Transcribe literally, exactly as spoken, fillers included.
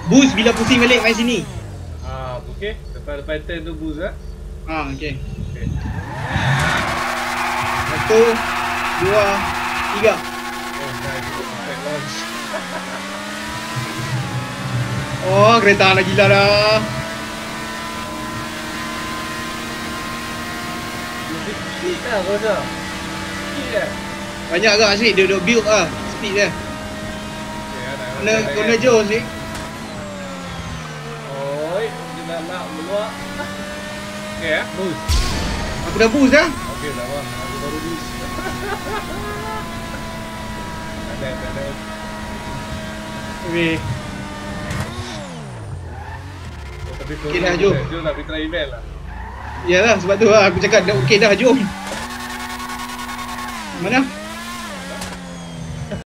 Boost bila pusing balik main sini. Ah, okey. Lepas-lepas turn tu boost lah. Ah, okey. Okey. Satu, dua, tiga. Oh, nice. Perfect launch. Oh, kereta nak gila dah. Speed lah kau rasa. Speed lah. Banyak agak Asri, dia duk build lah speed dia. Kena kena jauh Asri. Oi, dia nak nak meluak. Okey eh, boost. Aku dah boost dah. Okey dah bang, aku baru boost. Ada ada. Okey. Oh, tapi Okey dah, jom. Jom nak pergi try email lah. Yalah sebab tu lah aku cakap dah okey dah, jom. Mana?